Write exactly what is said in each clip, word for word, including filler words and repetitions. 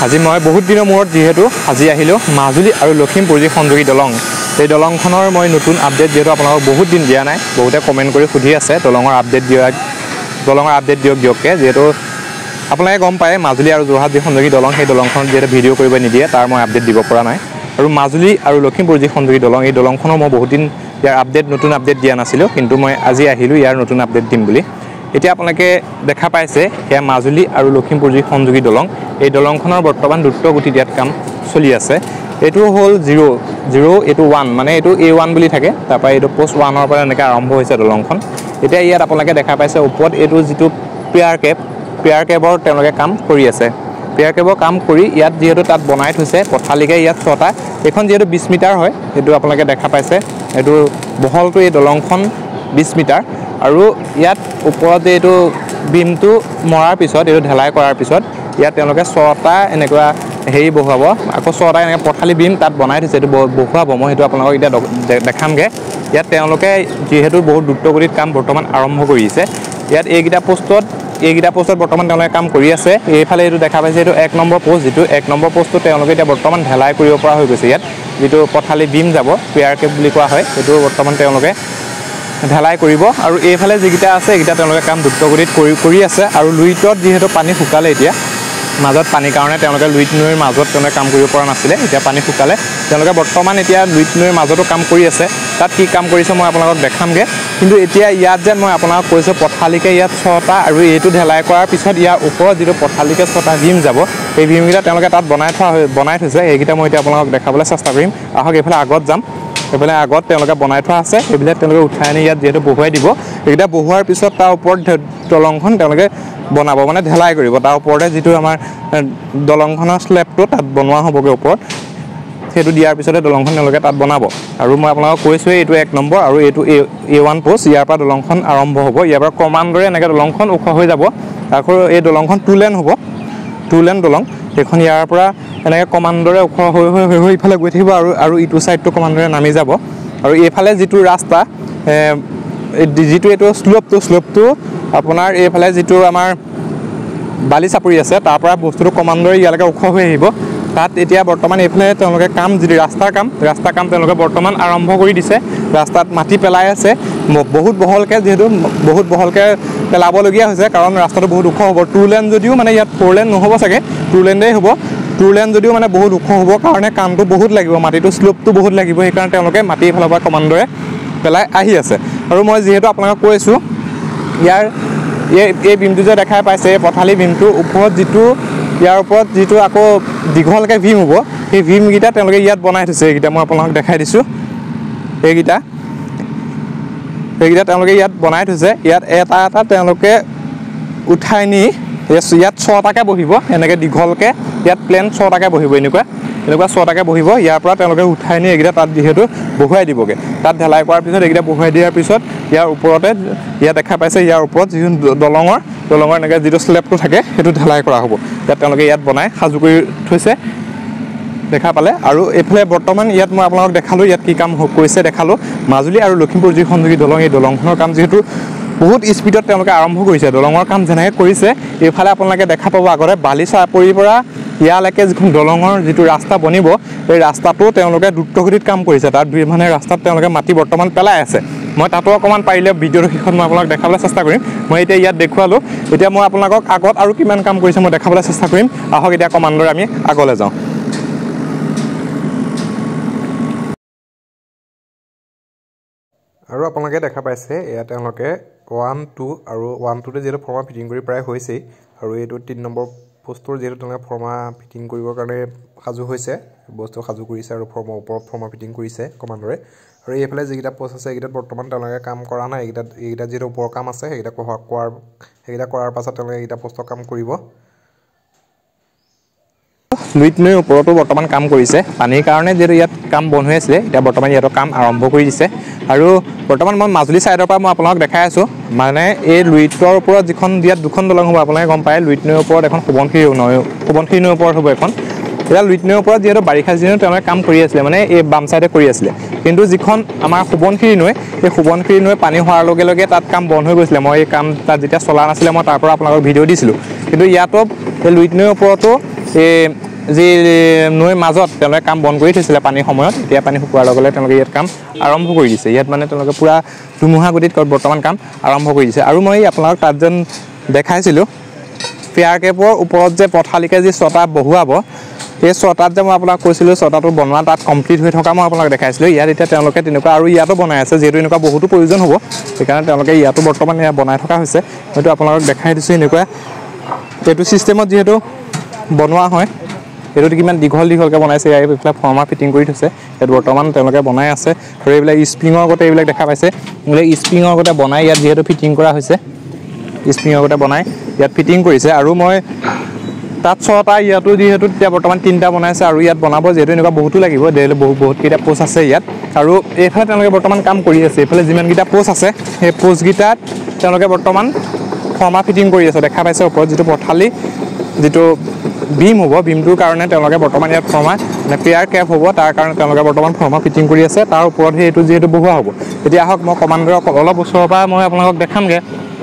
আজি মই বহুত দিনৰ মূৰত যিহেতু আজি আহিলোঁ মাজুলী আৰু লখিমপুৰ যি সংযোগী দলং এই দলংখনৰ মই নতুন আপডেট যিহেতু আপোনালোকক বহুত দিন দিয়া নাই বহুতে কমেণ্ট কৰি সুধি আছে দলঙৰ আপডেট দিয়া দলঙৰ আপডেট দিয়ক দিয়ককৈ যিহেতু আপোনালোকে গম পায় মাজুলী আৰু যোৰহাট যি সংযোগী দলং সেই দলংখনত যিহেতু ভিডিঅ' কৰিব নিদিয়ে তাৰ মই আপডেট দিব পৰা নাই আৰু মাজুলী আৰু লখিমপুৰ যি সংযোগী দলং এই দলংখনৰ মই বহুত দিন ইয়াৰ আপডেট নতুন আপডেট দিয়া নাছিলোঁ কিন্তু মই আজি আহিলোঁ ইয়াৰ নতুন আপডেট দিম বুলি এতিয়া আপোনালোকে দেখা পাইছে এয়া মাজুলী আৰু লখিমপুৰ যি সংযোগী দলং এই দলংখনৰ বৰ্তমান দ্ৰুত গতিত ইয়াত কাম চলি আছে এইটো হ'ল জিৰ' জিৰ' এইটো ওৱান মানে এইটো এ ওৱান বুলি থাকে তাৰপৰা এইটো পোষ্ট ওৱানৰ পৰা এনেকৈ আৰম্ভ হৈছে দলংখন এতিয়া ইয়াত আপোনালোকে দেখা পাইছে ওপৰত এইটো যিটো পিয়াৰ কেব পিয়াৰ কেবৰ তেওঁলোকে কাম কৰি আছে পিয়াৰ কেবৰ কাম কৰি ইয়াত যিহেতু তাত বনাই থৈছে পথালিকৈ ইয়াত ছটা এইখন যিহেতু বিছ মিটাৰ হয় এইটো আপোনালোকে দেখা পাইছে এইটো বহলটো এই দলংখন বিছ মিটাৰ আৰু ইয়াত ওপৰত এইটো বিমটো মৰাৰ পিছত এইটো ঢেলাই কৰাৰ পিছত ইয়াত তেওঁলোকে ছটা এনেকুৱা হেৰি বহুৱাব আকৌ ছটা এনেকৈ পথালি বিম তাত বনাই থৈছে এইটো বহুৱাব মই সেইটো আপোনালোকক এতিয়া দেখামগৈ ইয়াত তেওঁলোকে যিহেতু বহুত দ্ৰুতগতিত কাম বৰ্তমান আৰম্ভ কৰিছে ইয়াত এইকেইটা পোষ্টত এইকেইটা পোষ্টত বৰ্তমান তেওঁলোকে কাম কৰি আছে এইফালে এইটো দেখা পাইছে এইটো এক নম্বৰ পোষ্ট যিটো এক নম্বৰ পোষ্টটো তেওঁলোকে এতিয়া বৰ্তমান ঢেলাই কৰিব পৰা হৈ গৈছে ইয়াত যিটো পথালি বিম যাব পিয়াৰ কেব বুলি কোৱা হয় সেইটো বৰ্তমান তেওঁলোকে ঢেলাই কৰিব আৰু এইফালে যিকেইটা আছে এইকেইটা তেওঁলোকে কাম দ্ৰুতগতিত কৰি কৰি আছে আৰু লুইটত যিহেতু পানী শুকালে এতিয়া মাজত পানীৰ কাৰণে তেওঁলোকে লুইট নৈৰ মাজত তেওঁলোকে কাম কৰিব পৰা নাছিলে এতিয়া পানী শুকালে তেওঁলোকে বৰ্তমান এতিয়া লুইট নৈৰ মাজতো কাম কৰি আছে তাত কি কাম কৰিছে মই আপোনালোকক দেখামগৈ কিন্তু এতিয়া ইয়াত যে মই আপোনালোকক কৈছোঁ পথালিকৈ ইয়াত ছটা আৰু এইটো ঢেলাই কৰাৰ পিছত ইয়াৰ ওপৰত যিটো পথালিকৈ ছটা ভীম যাব সেই ভীমকেইটা তেওঁলোকে তাত বনাই থোৱা বনাই থৈছে সেইকেইটা মই এতিয়া আপোনালোকক দেখাবলৈ চেষ্টা কৰিম আহক এইফালে আগত যাম এইফালে আগত তেওঁলোকে বনাই থোৱা আছে সেইবিলাক তেওঁলোকে উঠাই আনি ইয়াত যিহেতু বহুৱাই দিব এইকেইটা বহুৱাৰ পিছত তাৰ ওপৰত দলংখন তেওঁলোকে বনাব মানে ঢেলাই কৰিব তাৰ ওপৰতে যিটো আমাৰ দলংখনৰ স্লেবটো তাত বনোৱা হ'বগৈ ওপৰত সেইটো দিয়াৰ পিছতে দলংখন তেওঁলোকে তাত বনাব আৰু মই আপোনালোকক কৈছোঁৱেই এইটো এক নম্বৰ আৰু এইটো এ এ ওৱান পোষ্ট ইয়াৰ পৰা দলংখন আৰম্ভ হ'ব ইয়াৰ পৰা ক্ৰমান্বয়ে এনেকৈ দলংখন ওখ হৈ যাব আকৌ এই দলংখন টু লেন হ'ব টু লেন দলং সেইখন ইয়াৰ পৰা এনেকৈ ক্ৰমান্বয়ে ওখ হৈ হৈ হৈ হৈ ইফালে গৈ থাকিব আৰু আৰু ইটো ছাইডটো ক্ৰমান্বয়ে নামি যাব আৰু এইফালে যিটো ৰাস্তা যিটো এইটো শ্লোপটো শ্লোপটো আপোনাৰ এইফালে যিটো আমাৰ বালি চাপৰি আছে তাৰ পৰা বস্তুটো ক্ৰমান্বয়ে ইয়ালৈকে ওখ হৈ আহিব তাত এতিয়া বৰ্তমান এইফালে তেওঁলোকে কাম যিটো ৰাস্তাৰ কাম ৰাস্তাৰ কাম তেওঁলোকে বৰ্তমান আৰম্ভ কৰি দিছে ৰাস্তাত মাটি পেলাই আছে বহুত বহলকৈ যিহেতু বহুত বহলকৈ পেলাবলগীয়া হৈছে কাৰণ ৰাস্তাটো বহুত ওখ হ'ব টু লেন যদিও মানে ইয়াত ফ'ৰ লেন নহ'ব চাগে টু লেনেই হ'ব টু লেন যদিও মানে বহুত ওখ হ'ব কাৰণে কামটো বহুত লাগিব মাটিটো শ্লোপটো বহুত লাগিব সেইকাৰণে তেওঁলোকে মাটি এইফালৰ পৰা ক্ৰমান্বয়ে পেলাই আহি আছে আৰু মই যিহেতু আপোনালোকক কৈছোঁ ইয়াৰ এই এই ভীমটো যে দেখাই পাইছে এই পথালি ভীমটোৰ ওপৰত যিটো ইয়াৰ ওপৰত যিটো আকৌ দীঘলকৈ ভীম হ'ব সেই ভীমকেইটা তেওঁলোকে ইয়াত বনাই থৈছে এইকেইটা মই আপোনালোকক দেখাই দিছোঁ এইকেইটা এইকেইটা তেওঁলোকে ইয়াত বনাই থৈছে ইয়াত এটা এটা তেওঁলোকে উঠাই নি ইয়াত ছটাকৈ বহিব এনেকৈ দীঘলকৈ ইয়াত প্লেন ছটাকৈ বহিব এনেকুৱা এনেকুৱা ছটাকৈ বহিব ইয়াৰ পৰা তেওঁলোকে উঠাই নি এইকেইটা তাত যিহেতু বহুৱাই দিবগৈ তাত ঢেলাই কৰাৰ পিছত এইকেইটা বহুৱাই দিয়াৰ পিছত ইয়াৰ ওপৰতে ইয়াত দেখা পাইছে ইয়াৰ ওপৰত যিটো দলঙৰ দলঙৰ এনেকৈ যিটো স্লেবটো থাকে সেইটো ঢেলাই কৰা হ'ব ইয়াত তেওঁলোকে ইয়াত বনাই সাজু কৰি থৈছে দেখা পালে আৰু এইফালে বৰ্তমান ইয়াত মই আপোনালোকক দেখালোঁ ইয়াত কি কাম কৰিছে দেখালোঁ মাজুলী আৰু লখিমপুৰ যি সংযোগী দলং এই দলংখনৰ কাম যিহেতু বহুত স্পীডত তেওঁলোকে আৰম্ভ কৰিছে দলঙৰ কাম যেনেকৈ কৰিছে এইফালে আপোনালোকে দেখা পাব আগতে বালি চাপৰিৰ পৰা ইয়ালৈকে যিখন দলঙৰ যিটো ৰাস্তা বনিব এই ৰাস্তাটো তেওঁলোকে দ্ৰুতগতিত কাম কৰিছে তাত মানে ৰাস্তাত তেওঁলোকে মাটি বৰ্তমান পেলাই আছে মই তাতো অকণমান পাৰিলে ভিডিঅ'ৰ শেষত মই আপোনালোকক দেখাবলৈ চেষ্টা কৰিম মই এতিয়া ইয়াত দেখুৱালোঁ এতিয়া মই আপোনালোকক আগত আৰু কিমান কাম কৰিছে মই দেখাবলৈ চেষ্টা কৰিম আহক এতিয়া ক্ৰমান্বয়ে আমি আগলৈ যাওঁ আৰু আপোনালোকে দেখা পাইছে এয়া তেওঁলোকে ওৱান টু আৰু ওৱান টুতে যিহেতু ফৰ্মা ফিটিং কৰি প্ৰায় হৈছেই আৰু এইটো তিনি নম্বৰ পোষ্টৰ যিহেতু তেওঁলোকে ফৰ্মা ফিটিং কৰিবৰ কাৰণে সাজু হৈছে বস্তু সাজু কৰিছে আৰু ফৰ্মৰ ওপৰত ফৰ্মা ফিটিং কৰিছে ক্ৰমান্বয়ে আৰু এইফালে যিকেইটা পোষ্ট আছে এইকেইটাত বৰ্তমান তেওঁলোকে কাম কৰা নাই এইকেইটাত এইকেইটা যিহেতু ওপৰৰ কাম আছে সেইকেইটা কৰাৰ সেইকেইটা কৰাৰ পাছত তেওঁলোকে এইকেইটা পোষ্টৰ কাম কৰিব লুইট নৈৰ ওপৰতো বৰ্তমান কাম কৰিছে পানীৰ কাৰণে যিহেতু ইয়াত কাম বন্ধ হৈ আছিলে এতিয়া বৰ্তমান ইয়াতো কাম আৰম্ভ কৰি দিছে আৰু বৰ্তমান মই মাজুলী ছাইডৰ পৰা মই আপোনালোকক দেখাই আছোঁ মানে এই লুইটৰ ওপৰত যিখন ইয়াত দুখন দলং হ'ব আপোনালোকে গম পায় লুইট নৈৰ ওপৰত এখন সোৱণশিৰি নৈ সোৱণশিৰি নৈৰ ওপৰত হ'ব এখন এতিয়া লুইট নৈৰ ওপৰত যিহেতু বাৰিষা চিজনত তেওঁলোকে কাম কৰি আছিলে মানে এই বাম চাইডে কৰি আছিলে কিন্তু যিখন আমাৰ সোৱণশিৰি নৈ সেই সোৱণশিৰি নৈ পানী হোৱাৰ লগে লগে তাত কাম বন্ধ হৈ গৈছিলে মই এই কাম তাত যেতিয়া চলা নাছিলে মই তাৰ পৰা আপোনালোকক ভিডিঅ' দিছিলোঁ কিন্তু ইয়াতো এই লুইট নৈৰ ওপৰতো এই যি নৈৰ মাজত তেওঁলোকে কাম বন্ধ কৰি থৈছিলে পানীৰ সময়ত এতিয়া পানী শুকোৱাৰ লগে লগে তেওঁলোকে ইয়াত কাম আৰম্ভ কৰি দিছে ইয়াত মানে তেওঁলোকে পুৰা ধুমুহা গতিত বৰ্তমান কাম আৰম্ভ কৰি দিছে আৰু মই আপোনালোক তাত যেন দেখাইছিলোঁ ফেয়াৰ কেপৰ ওপৰত যে পথালিকে যি ছটা বহুৱাব এই ছটাত যে মই আপোনাক কৈছিলোঁ ছটাটো বনোৱা তাত কমপ্লিট হৈ থকা মই আপোনাক দেখাইছিলোঁ ইয়াত এতিয়া তেওঁলোকে তেনেকুৱা আৰু ইয়াতো বনাই আছে যিহেতু এনেকুৱা বহুতো প্ৰয়োজন হ'ব সেইকাৰণে তেওঁলোকে ইয়াতো বৰ্তমান ইয়াত বনাই থকা হৈছে হয়তো আপোনালোকক দেখাই দিছোঁ এনেকুৱা এইটো ছিষ্টেমত যিহেতু বনোৱা হয় এইটো কিমান দীঘল দীঘলকৈ বনাইছে এইবিলাক ফৰ্মা ফিটিং কৰি থৈছে ইয়াত বৰ্তমান তেওঁলোকে বনাই আছে আৰু এইবিলাক স্প্ৰিঙৰ আগতে এইবিলাক দেখা পাইছে এইবিলাক স্প্ৰিঙৰ আগতে বনাই ইয়াত যিহেতু ফিটিং কৰা হৈছে স্প্ৰিঙৰ আগতে বনাই ইয়াত ফিটিং কৰিছে আৰু মই তাত ছটা ইয়াতো যিহেতু এতিয়া বৰ্তমান তিনিটা বনাইছে আৰু ইয়াত বনাব যিহেতু এনেকুৱা বহুতো লাগিব ডেইলি বহুত বহুতকেইটা পোষ্ট আছে ইয়াত আৰু এইফালে তেওঁলোকে বৰ্তমান কাম কৰি আছে এইফালে যিমানকেইটা পোষ্ট আছে সেই পোষ্টকেইটাত তেওঁলোকে বৰ্তমান ফৰ্মা ফিটিং কৰি আছে দেখা পাইছে ওপৰত যিটো পথালি যিটো বিম হ'ব বিমটোৰ কাৰণে তেওঁলোকে বৰ্তমান ইয়াত ফৰ্মা মানে পেয়াৰ কেপ হ'ব তাৰ কাৰণে তেওঁলোকে বৰ্তমান ফৰ্মা ফিটিং কৰি আছে তাৰ ওপৰত সেইটো যিহেতু বহুৱা হ'ব এতিয়া আহক মই কমাণ্ডৰ অলপ ওচৰৰ পৰা মই আপোনালোকক দেখামগৈ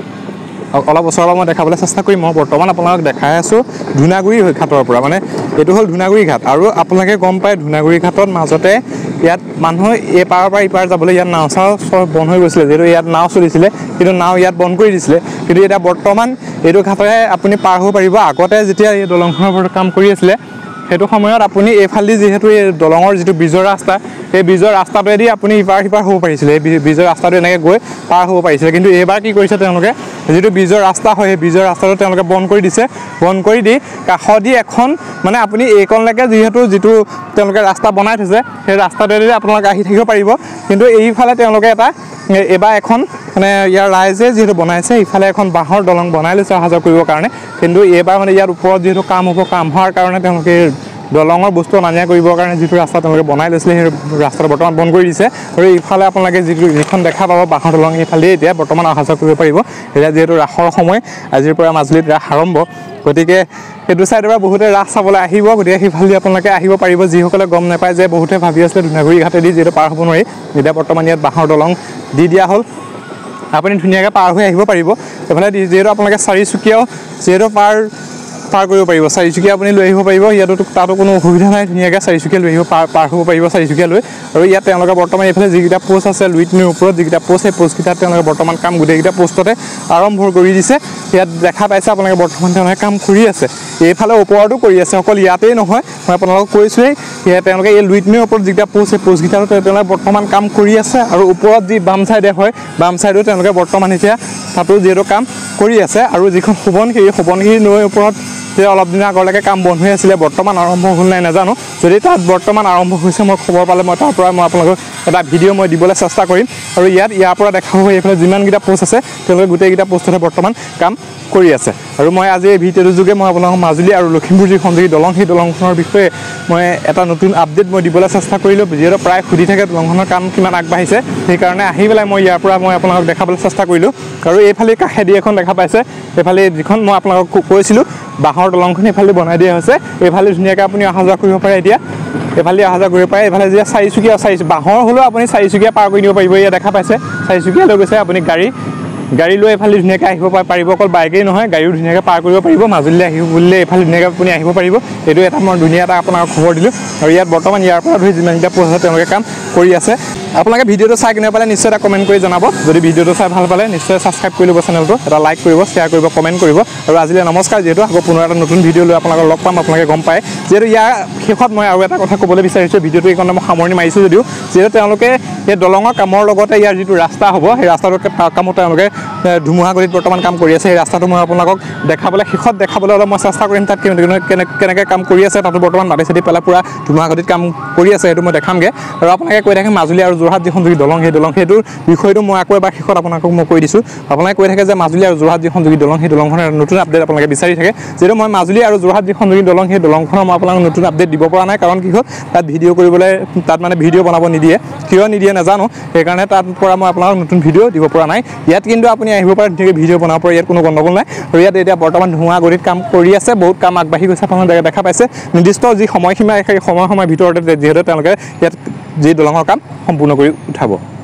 অলপ ওচৰৰ পৰা মই দেখাবলৈ চেষ্টা কৰিম মই বৰ্তমান আপোনালোকক দেখাই আছোঁ ধূনাগুৰি ঘাটৰ পৰা মানে এইটো হ'ল ধূনাগুৰি ঘাট আৰু আপোনালোকে গম পায় ধূনাগুৰি ঘাটত মাজতে ইয়াত মানুহ এই পাৰৰ পৰা ইপাৰ যাবলৈ ইয়াত নাও চাও চব বন্ধ হৈ গৈছিলে যিহেতু ইয়াত নাও চলিছিলে কিন্তু নাও ইয়াত বন্ধ কৰি দিছিলে কিন্তু এতিয়া বৰ্তমান এইটো ঘাটেৰে আপুনি পাৰ হ'ব পাৰিব আগতে যেতিয়া এই দলংখনৰ ওপৰত কাম কৰি আছিলে সেইটো সময়ত আপুনি এইফালেদি যিহেতু এই দলঙৰ যিটো ব্ৰিজৰ ৰাস্তা সেই ব্ৰিজৰ ৰাস্তাটোৱেদি আপুনি ইপাৰ সিপাৰ হ'ব পাৰিছিলে এই ব্ৰিজৰ ৰাস্তাটো এনেকৈ গৈ পাৰ হ'ব পাৰিছিলে কিন্তু এইবাৰ কি কৰিছে তেওঁলোকে যিটো ব্ৰিজৰ ৰাস্তা হয় সেই ব্ৰিজৰ ৰাস্তাটো তেওঁলোকে বন্ধ কৰি দিছে বন্ধ কৰি দি কাষদি এখন মানে আপুনি এইকণলৈকে যিহেতু যিটো তেওঁলোকে ৰাস্তা বনাই থৈছে সেই ৰাস্তাটোৱেদি আপোনালোকে আহি থাকিব পাৰিব কিন্তু এইফালে তেওঁলোকে এটা এবাৰ এখন মানে ইয়াৰ ৰাইজে যিহেতু বনাইছে ইফালে এখন বাঁহৰ দলং বনাই লৈছে অহা যোৱা কৰিবৰ কাৰণে কিন্তু এইবাৰ মানে ইয়াৰ ওপৰত যিহেতু কাম হ'ব কাম হোৱাৰ কাৰণে তেওঁলোকে দলঙৰ বস্তু অনা নিয়া কৰিবৰ কাৰণে যিটো ৰাস্তা তেওঁলোকে বনাই লৈছিলে সেই ৰাস্তাটো বৰ্তমান বন্ধ কৰি দিছে আৰু ইফালে আপোনালোকে যিটো যিখন দেখা পাব বাঁহৰ দলং এইফালেই এতিয়া বৰ্তমান অহা যোৱা কৰিব পাৰিব এতিয়া যিহেতু ৰাসৰ সময় আজিৰ পৰা মাজুলীত ৰাস আৰম্ভ গতিকে সেইটো ছাইডৰ পৰা বহুতে ৰাস চাবলৈ আহিব গতিকে সেইফালে আপোনালোকে আহিব পাৰিব যিসকলে গম নাপায় যে বহুতে ভাবি আছিলে ধূনাগুৰি ঘাটেদি যিহেতু পাৰ হ'ব নোৱাৰি এতিয়া বৰ্তমান ইয়াত বাঁহৰ দলং দি দিয়া হ'ল আপুনি ধুনীয়াকৈ পাৰ হৈ আহিব পাৰিব এইফালে যিহেতু আপোনালোকে চাৰিচুকীয়াও যিহেতু পাৰ পাৰ কৰিব পাৰিব চাৰিচুকীয়া আপুনি লৈ আহিব পাৰিব ইয়াতো তাতো কোনো অসুবিধা নাই ধুনীয়াকৈ চাৰিচুকীয়া লৈ আহিব পাৰ পাৰ হ'ব পাৰিব চাৰিচুকীয়া লৈ আৰু ইয়াত তেওঁলোকে বৰ্তমান এইফালে যিকেইটা পোষ্ট আছে লুইট নৈৰ ওপৰত যিকেইটা পোষ্ট সেই পোষ্টকেইটাত তেওঁলোকে বৰ্তমান কাম গোটেইকেইটা পোষ্টতে আৰম্ভ কৰি দিছে ইয়াত দেখা পাইছে আপোনালোকে বৰ্তমান তেওঁলোকে কাম কৰি আছে এইফালে ওপৰতো কৰি আছে অকল ইয়াতেই নহয় মই আপোনালোকক কৈছোঁৱেই সেয়া তেওঁলোকে এই লুইট নৈৰ ওপৰত যিকেইটা পোষ্ট সেই পোষ্টকেইটাতো তেওঁলোকে বৰ্তমান কাম কৰি আছে আৰু ওপৰত যি বাম চাইডে হয় বাম চাইডো তেওঁলোকে বৰ্তমান এতিয়া তাতো যিহেতু কাম কৰি আছে আৰু যিখন সোৱণশিৰি সোৱণশিৰি নৈৰ ওপৰত যে অলপ দিনৰ আগলৈকে কাম বন্ধ হৈ আছিলে বৰ্তমান আৰম্ভ হ'ল নাই নাজানো যদি তাত বৰ্তমান আৰম্ভ হৈছে মই খবৰ পালে মই তাৰ পৰা মই আপোনালোকক এটা ভিডিঅ' মই দিবলৈ চেষ্টা কৰিম আৰু ইয়াত ইয়াৰ পৰা দেখা হ'ব এইফালে যিমানকেইটা পোষ্ট আছে তেওঁলোকে গোটেইকেইটা পোষ্টতে বৰ্তমান কাম কৰি আছে আৰু মই আজি এই ভিডিঅ'টোৰ যোগে মই আপোনালোকক মাজুলী আৰু লখিমপুৰ যি সংযোগী দলং সেই দলংখনৰ বিষয়ে মই এটা নতুন আপডেট মই দিবলৈ চেষ্টা কৰিলোঁ যিহেতু প্ৰায় সুধি থাকে দলংখনৰ কাম কিমান আগবাঢ়িছে সেইকাৰণে আহি পেলাই মই ইয়াৰ পৰা মই আপোনালোকক দেখাবলৈ চেষ্টা কৰিলোঁ আৰু এইফালে কাষেদি এখন দেখা পাইছে এইফালে যিখন মই আপোনালোকক কৈছিলোঁ বাঁহৰ দলংখন এইফালে বনাই দিয়া হৈছে এইফালে ধুনীয়াকৈ আপুনি অহা যোৱা কৰিব পাৰে এতিয়া এইফালে অহা যোৱা কৰিব পাৰে এইফালে যেতিয়া চাৰিচুকীয়া চাৰি বাঁহৰ হ'লেও আপুনি চাৰিচুকীয়া পাৰ কৰি দিব পাৰিব ইয়াত দেখা পাইছে চাৰিচুকীয়া লৈ গৈছে আপুনি গাড়ী গাড়ী লৈ এইফালে ধুনীয়াকৈ আহিব পাৰিব অকল বাইকেই নহয় গাড়ীও ধুনীয়াকৈ পাৰ কৰিব পাৰিব মাজুলীলৈ আহিব বুলিলে এইফালে ধুনীয়াকৈ আপুনি আহিব পাৰিব এইটো এটা মই ধুনীয়া এটা আপোনাক খবৰ দিলোঁ আৰু ইয়াত বৰ্তমান ইয়াৰ পৰা ধৰি যিমানকেইটা পোষ্ট আছে তেওঁলোকে কাম কৰি আছে আপোনালোকে ভিডিঅ'টো চাই কেনে পালে নিশ্চয় এটা কমেণ্ট কৰি জনাব যদি ভিডিঅ'টো চাই ভাল পালে নিশ্চয় ছাবস্ক্ৰাইব কৰি ল'ব চেনেলটো এটা লাইক কৰিব শ্বেয়াৰ কৰিব কমেণ্ট কৰিব আৰু আজিলৈ নমস্কাৰ যিহেতু আকৌ পুনৰ এটা নতুন ভিডিঅ' লৈ আপোনালোকক লগ পাম আপোনালোকে গম পায় যিহেতু ইয়াৰ শেষত মই আৰু এটা কথা ক'বলৈ বিচাৰিছোঁ ভিডিঅ'টো এইকাৰণে মই সামৰণি মাৰিছোঁ যদিও যিহেতু তেওঁলোকে এই দলঙৰ কামৰ লগতে ইয়াৰ যিটো ৰাস্তা হ'ব সেই ৰাস্তাটোৰ কামত তেওঁলোকে ধুমুহা গতিত বৰ্তমান কাম কৰি আছে সেই ৰাস্তাটো মই আপোনালোকক দেখাবলৈ শেষত দেখাবলৈ অলপ মই চেষ্টা কৰিম তাত কেনে কেনেকৈ কাম কৰি আছে তাতো বৰ্তমান মাটি চাটি পেলাই পূৰা ধুমুহা গতিত কাম কৰি আছে সেইটো মই দেখামগৈ আৰু আপোনালোকে কৈ থাকে মাজুলী আৰু যোৰহাট যিখন যোগী দলং সেই দলং সেইটোৰ বিষয়টো মই আকৌ এবাৰ শেষত আপোনালোকক মই কৈ দিছোঁ আপোনালোকে কৈ থাকে যে মাজুলী আৰু যোৰহাট যিখন যোগী দলং সেই দলংখনৰ নতুন আপডেট আপোনালোকে বিচাৰি থাকে যিহেতু মই মাজুলী আৰু যোৰহাট যিখন যোগী দলং সেই দলংখনৰ মই আপোনালোকক নতুন আপডেট দিব পৰা নাই কাৰণ কি হ'ল তাত ভিডিঅ' কৰিবলৈ তাত মানে ভিডিঅ' বনাব নিদিয়ে কিয় নিদিয়ে নাজানো সেইকাৰণে তাত পৰা মই আপোনালোকক নতুন ভিডিঅ' দিব পৰা নাই ইয়াত কিন্তু আপুনি আহিব পাৰে ধুনীয়াকৈ ভিডিঅ' বনাব পাৰে ইয়াত কোনো গণ্ডগোল নাই আৰু ইয়াত এতিয়া বৰ্তমান ধুমুহা গতিত কাম কৰি আছে বহুত কাম আগবাঢ়ি গৈছে আপোনালোকে দেখা পাইছে নিৰ্দিষ্ট যি সময়সীমা সেই সময় সময়ৰ ভিতৰতে যিহেতু তেওঁলোকে ইয়াত যি দলঙৰ কাম সম্পূৰ্ণ কৰি উঠাব